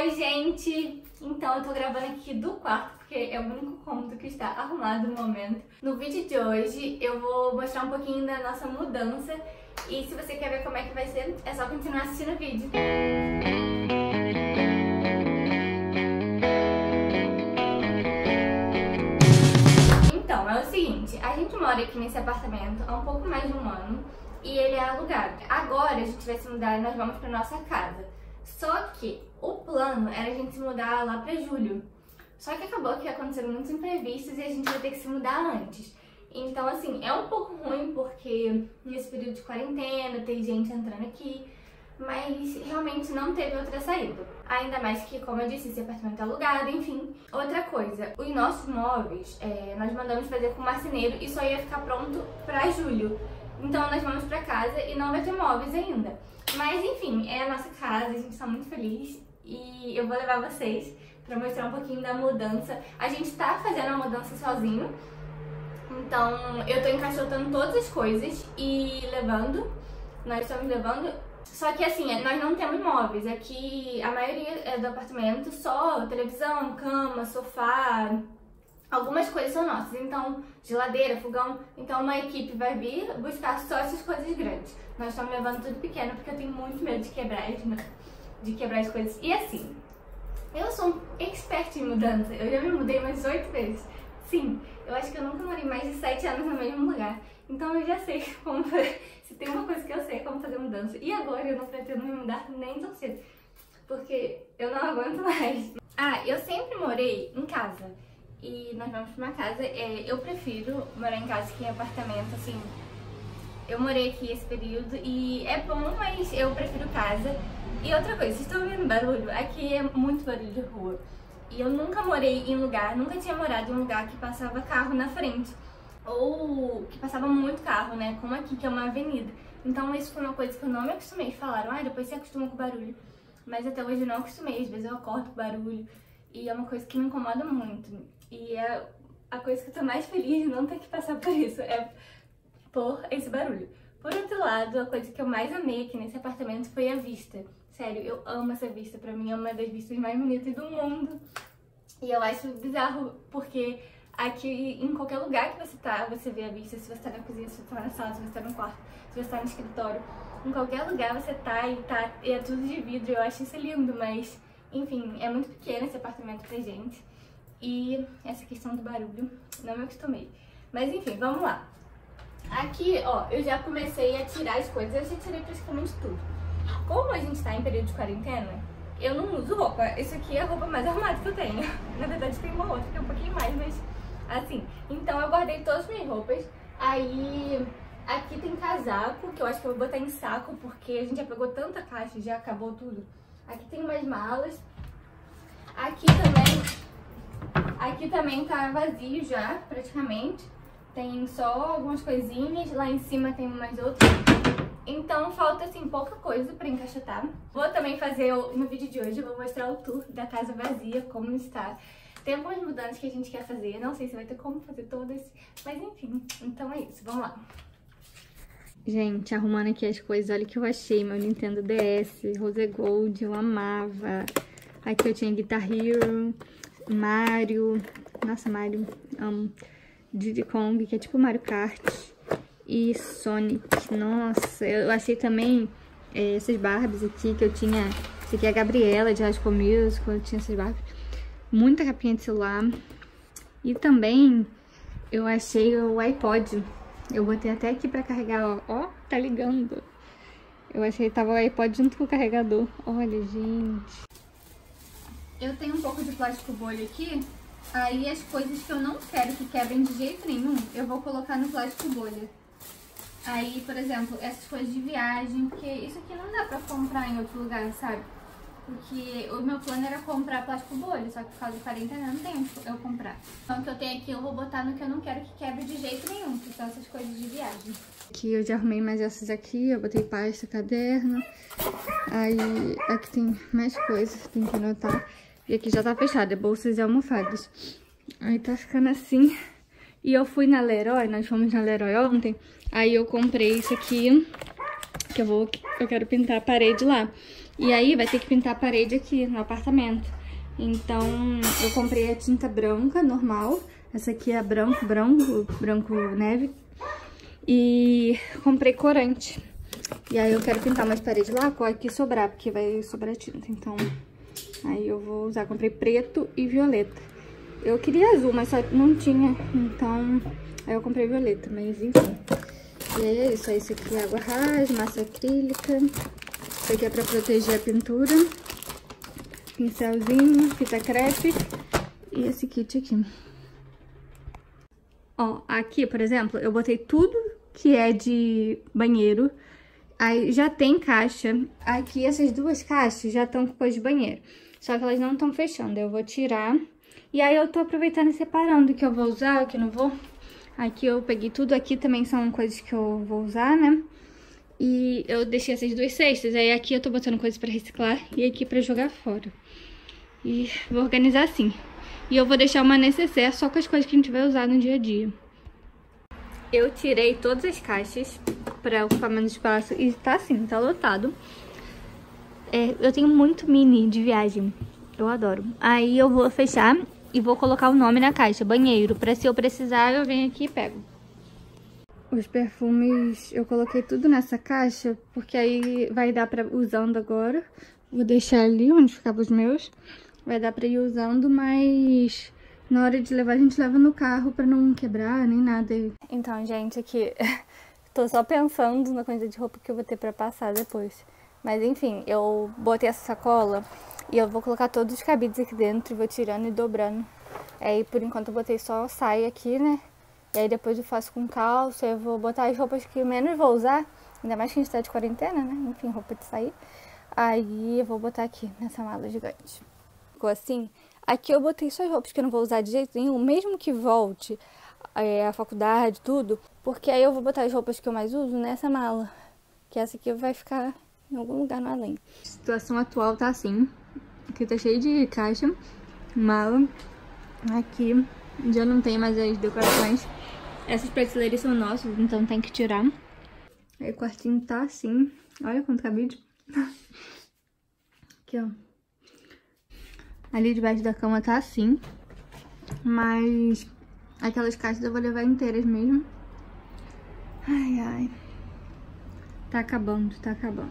Oi, gente! Então, eu tô gravando aqui do quarto, porque é o único cômodo que está arrumado no momento. No vídeo de hoje, eu vou mostrar um pouquinho da nossa mudança. E se você quer ver como é que vai ser, é só continuar assistindo o vídeo. Então, é o seguinte, a gente mora aqui nesse apartamento há um pouco mais de um ano e ele é alugado. Agora a gente vai se mudar e nós vamos pra nossa casa. Só que o plano era a gente se mudar lá pra julho. Só que acabou que aconteceram muitos imprevistos e a gente vai ter que se mudar antes. Então, assim, é um pouco ruim porque nesse período de quarentena tem gente entrando aqui, mas realmente não teve outra saída. Ainda mais que, como eu disse, esse apartamento é alugado, enfim. Outra coisa, os nossos móveis, nós mandamos fazer com marceneiro e só ia ficar pronto pra julho. Então nós vamos pra casa e não vai ter móveis ainda. Mas enfim, é a nossa casa, a gente tá muito feliz e eu vou levar vocês pra mostrar um pouquinho da mudança. A gente tá fazendo a mudança sozinho, então eu tô encaixotando todas as coisas e levando, nós estamos levando. Só que assim, nós não temos móveis, aqui a maioria é do apartamento, só televisão, cama, sofá, algumas coisas são nossas, então geladeira, fogão, então uma equipe vai vir buscar só essas coisas grandes. Nós estamos levando tudo pequeno porque eu tenho muito medo de quebrar as coisas. E assim, eu sou um expert em mudança, eu já me mudei umas 8 vezes. Sim, eu acho que eu nunca morei mais de 7 anos no mesmo lugar. Então eu já sei como fazer, se tem uma coisa que eu sei é como fazer mudança. E agora eu não pretendo me mudar nem tão cedo, porque eu não aguento mais. Ah, eu sempre morei em casa. E nós vamos pra uma casa, eu prefiro morar em casa que em apartamento, assim. Eu morei aqui esse período e é bom, mas eu prefiro casa. E outra coisa, vocês estão ouvindo barulho? Aqui é muito barulho de rua. E eu nunca morei em lugar, nunca tinha morado em um lugar que passava carro na frente. Ou que passava muito carro, né? Como aqui, que é uma avenida. Então isso foi uma coisa que eu não me acostumei. Falaram, depois você acostuma com o barulho. Mas até hoje eu não acostumei, às vezes eu acordo com barulho. E é uma coisa que me incomoda muito. E é a coisa que eu tô mais feliz de não ter que passar por isso, é por esse barulho. Por outro lado, a coisa que eu mais amei aqui nesse apartamento foi a vista. Sério, eu amo essa vista, pra mim é uma das vistas mais bonitas do mundo. E eu acho bizarro porque aqui, em qualquer lugar que você tá, você vê a vista. Se você tá na cozinha, se você tá na sala, se você tá no quarto, se você tá no escritório. Em qualquer lugar você tá e é tudo de vidro, eu acho isso lindo, mas enfim, é muito pequeno esse apartamento pra gente. E essa questão do barulho, não me acostumei. Mas enfim, vamos lá. Aqui, ó, eu já comecei a tirar as coisas, eu já tirei praticamente tudo. Como a gente tá em período de quarentena, eu não uso roupa. Isso aqui é a roupa mais arrumada que eu tenho. Na verdade tem uma outra que é um pouquinho mais, mas assim. Então eu guardei todas as minhas roupas. Aí aqui tem casaco, que eu acho que eu vou botar em saco, porque a gente já pegou tanta caixa, já acabou tudo. Aqui tem umas malas. Aqui também tá vazio já, praticamente. Tem só algumas coisinhas, lá em cima tem umas outras. Então falta assim pouca coisa pra encaixotar. Vou também fazer, no vídeo de hoje, eu vou mostrar o tour da casa vazia, como está. Tem algumas mudanças que a gente quer fazer, não sei se vai ter como fazer todas, mas enfim, então é isso, vamos lá. Gente, arrumando aqui as coisas, olha o que eu achei, meu Nintendo DS, Rose Gold, eu amava. Aqui eu tinha Guitar Hero, Mario, nossa, Mario, amo. Diddy Kong, que é tipo Mario Kart, e Sonic, nossa, eu achei também essas Barbies aqui, que eu tinha, esse aqui é a Gabriela, de High School Musical, eu tinha essas Barbies, muita capinha de celular, e também eu achei o iPod, eu botei até aqui pra carregar, ó, tá ligando, eu achei que tava o iPod junto com o carregador, olha, gente. Eu tenho um pouco de plástico bolha aqui, aí as coisas que eu não quero que quebrem de jeito nenhum, eu vou colocar no plástico bolha. Aí, por exemplo, essas coisas de viagem, porque isso aqui não dá pra comprar em outro lugar, sabe? Porque o meu plano era comprar plástico bolha, só que por causa da quarentena não tem eu comprar. Então o que eu tenho aqui eu vou botar no que eu não quero que quebre de jeito nenhum, que são essas coisas de viagem. Aqui eu já arrumei mais essas aqui, eu botei pasta, caderno. Aí aqui tem mais coisas, tem que anotar. E aqui já tá fechado, bolsas e almofadas. Aí tá ficando assim. E eu fui na Leroy, nós fomos na Leroy ontem. Aí eu comprei isso aqui, que eu quero pintar a parede lá. E aí vai ter que pintar a parede aqui no apartamento. Então eu comprei a tinta branca normal. Essa aqui é branco neve. E comprei corante. E aí eu quero pintar umas paredes lá com aqui sobrar, porque vai sobrar tinta. Então aí eu vou usar, comprei preto e violeta. Eu queria azul, mas só não tinha, então aí eu comprei violeta, mas enfim. E aí é isso, esse aqui é água rasa, massa acrílica. Isso aqui é pra proteger a pintura. Pincelzinho, fita crepe e esse kit aqui. Ó, aqui, por exemplo, eu botei tudo que é de banheiro. Aí já tem caixa. Aqui essas duas caixas já estão com coisa de banheiro. Só que elas não estão fechando. Eu vou tirar. E aí eu tô aproveitando e separando o que eu vou usar, o que não vou. Aqui eu peguei tudo. Aqui também são coisas que eu vou usar, né? E eu deixei essas duas cestas. Aí aqui eu tô botando coisas pra reciclar e aqui pra jogar fora. E vou organizar assim. E eu vou deixar uma necessaire só com as coisas que a gente vai usar no dia a dia. Eu tirei todas as caixas pra ocupar menos espaço e tá assim, tá lotado. Eu tenho muito mini de viagem, eu adoro. Aí eu vou fechar e vou colocar o nome na caixa, banheiro, pra se eu precisar eu venho aqui e pego. Os perfumes eu coloquei tudo nessa caixa, porque aí vai dar pra ir usando agora. Vou deixar ali onde ficavam os meus. Vai dar pra ir usando, mas na hora de levar a gente leva no carro pra não quebrar nem nada. Então, gente, aqui tô só pensando na quantidade de roupa que eu vou ter pra passar depois. Mas enfim, eu botei essa sacola e eu vou colocar todos os cabides aqui dentro, vou tirando e dobrando. Aí por enquanto eu botei só saia aqui, né? E aí depois eu faço com calça, eu vou botar as roupas que menos vou usar, ainda mais que a gente tá de quarentena, né? Enfim, roupa de sair. Aí eu vou botar aqui nessa mala gigante. Ficou assim. Aqui eu botei só as roupas que eu não vou usar de jeito nenhum, mesmo que volte a faculdade, tudo. Porque aí eu vou botar as roupas que eu mais uso nessa mala. Que essa aqui vai ficar em algum lugar no além. A situação atual tá assim. Aqui tá cheio de caixa, mala. Aqui já não tem mais as decorações. Essas prateleiras são nossas, então tem que tirar. Aí o quartinho tá assim. Olha quanto cabide. Aqui, ó. Ali debaixo da cama tá assim. Mas aquelas caixas eu vou levar inteiras mesmo. Ai, ai. Tá acabando, tá acabando.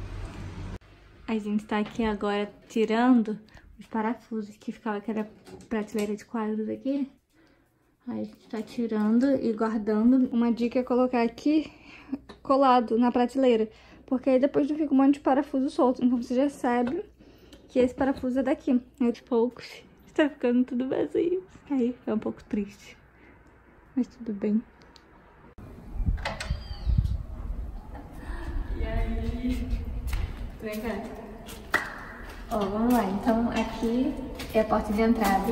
A gente tá aqui agora tirando os parafusos que ficava aquela prateleira de quadros aqui. Aí a gente tá tirando e guardando. Uma dica é colocar aqui colado na prateleira, porque aí depois não fica um monte de parafuso solto. Então você já sabe que esse parafuso é daqui. Aos poucos está ficando tudo vazio. Aí é um pouco triste, mas tudo bem. E aí? Vem cá. Ó, vamos lá. Então aqui é a porta de entrada.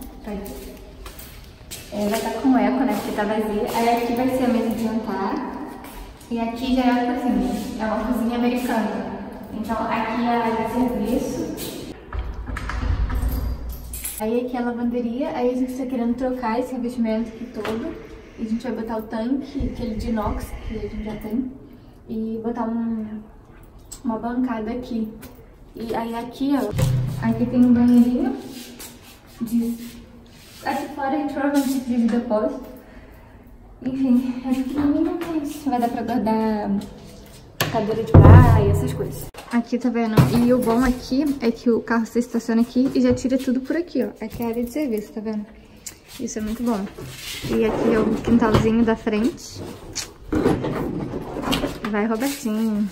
Ela tá com eco, né? Porque tá vazia. Aí aqui vai ser a mesa de jantar. E aqui já é a cozinha. É uma cozinha americana. Então aqui é a área de serviço. Aí aqui é a lavanderia. Aí a gente tá querendo trocar esse revestimento aqui todo. E a gente vai botar o tanque, aquele de inox que a gente já tem. E botar uma bancada aqui. E aí aqui, ó. Aqui tem um banheirinho. Aqui fora a gente provavelmente divide depois. Enfim, é pequenininho, mas vai dar pra guardar cadeira de praia, essas coisas. Aqui, tá vendo? E o bom aqui é que o carro se estaciona aqui e já tira tudo por aqui, ó. Aqui é a área de serviço, tá vendo? Isso é muito bom. E aqui é o quintalzinho da frente. Vai, Robertinho.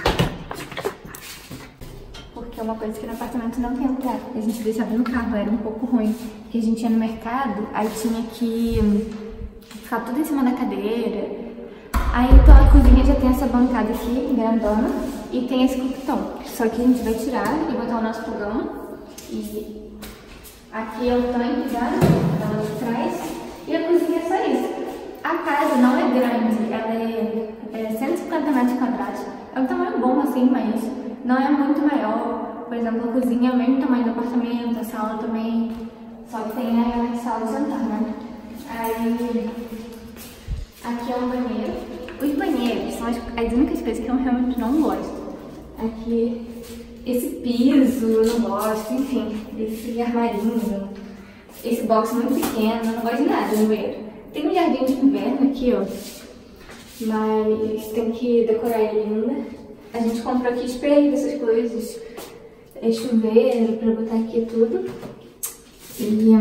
Porque é uma coisa que no apartamento não tem lugar. A gente deixava no carro, era um pouco ruim. Porque a gente ia no mercado, aí tinha que ficar tudo em cima da cadeira. Aí então a cozinha já tem essa bancada aqui, grandona, e tem esse coquetão. Só que a gente vai tirar e botar o nosso fogão. E aqui é o tanque já, ela de trás. E a cozinha é só isso. A casa não é grande, ela é 150 metros quadrados. É um tamanho bom assim, mas não é muito maior. Por exemplo, a cozinha é o mesmo tamanho do apartamento, a sala também. Só que tem a sala de jantar, né? Aí aqui é um banheiro. Os banheiros banheiros são as únicas coisas que eu realmente não gosto. Aqui, esse piso eu não gosto, enfim, esse armarinho, esse box muito pequeno, eu não gosto de nada no banheiro. Tem um jardim de inverno aqui, ó, mas tem que decorar ele ainda. A gente comprou aqui espelho, essas coisas, chuveiro pra botar aqui tudo. E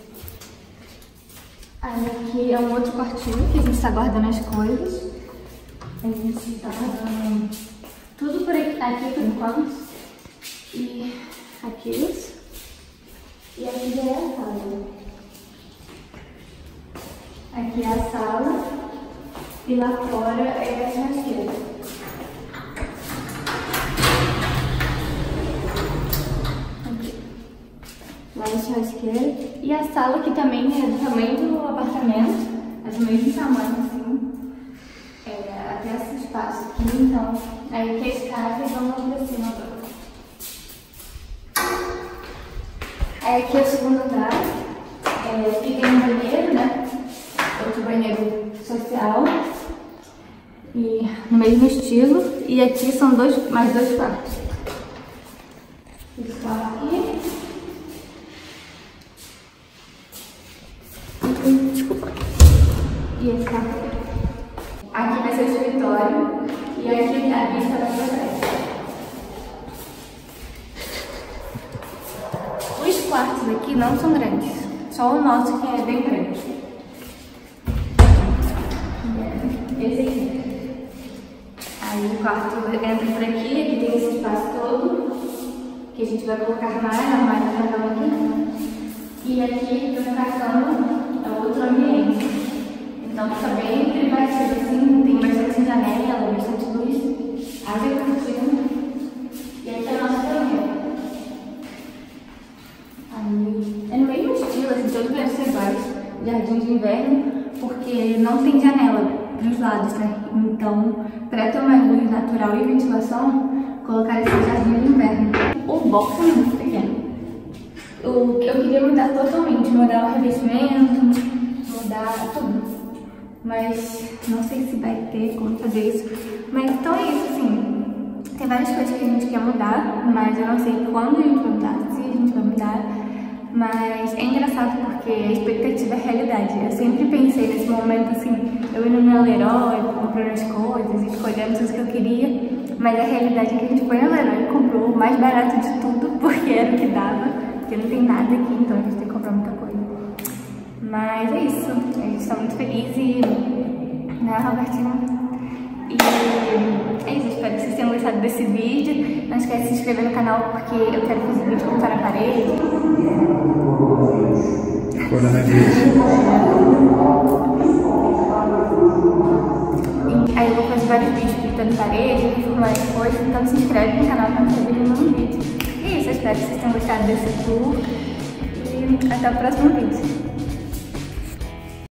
aí aqui é um outro quartinho que a gente tá guardando as coisas. A gente tá tudo por aqui por enquanto. E aqui isso. E aqui já é a sala. Aqui é a sala. E lá fora é a churrasqueira. Aqui. Lá é a churrasqueira. E a sala que também é do tamanho do apartamento. É do mesmo tamanho, assim. Até esse espaço aqui, então. Aí aqui é a escada e vamos lá pra cima agora. Aí aqui é o segundo andar. Aqui tem um banheiro, né? Outro banheiro social. E no mesmo estilo. E aqui são mais dois quartos. Esse quarto aqui. Desculpa. E esse quarto aqui. Aqui vai ser o escritório. E aqui a vista vai pra trás. Os quartos aqui não são grandes. Só o nosso que é bem grande. Esse aqui. Aí o quarto entra por aqui, aqui tem esse espaço todo, que a gente vai colocar armário pra cada aqui. E aqui vai ficar a cama, é outro ambiente. Então fica bem privativo assim, tem bastante janela, bastante luz, área cortina. E aqui é a nossa banheira. Aí é no mesmo estilo, assim, todos os iguais, jardim de inverno, porque não tem janela dos lados, né? Então, para ter uma luz natural e ventilação, colocar esse jardim de inverno. O box é muito pequeno. Eu queria mudar totalmente, mudar o revestimento, mudar tudo. Mas não sei se vai ter como fazer isso. Mas então é isso, assim. Tem várias coisas que a gente quer mudar, mas eu não sei quando a gente vai mudar, se a gente vai mudar. Mas é engraçado porque a expectativa é a realidade. Eu sempre pensei nesse momento assim, eu indo no Leroy, comprando as coisas, escolhendo tudo que eu queria. Mas a realidade é que a gente foi no Leroy e comprou o mais barato de tudo, porque era o que dava. Porque não tem nada aqui, então a gente tem que comprar muita coisa. Mas é isso, a gente está muito feliz e... né, Robertinho? E é isso, espero que vocês tenham gostado desse vídeo. Não esquece de se inscrever no canal porque eu quero fazer vídeo com tá na parede. Aí eu vou fazer vários vídeos pintando parede, várias coisas, então se inscreve no canal para não perder nenhum vídeo. E é isso, eu espero que vocês tenham gostado desse tour e até o próximo vídeo.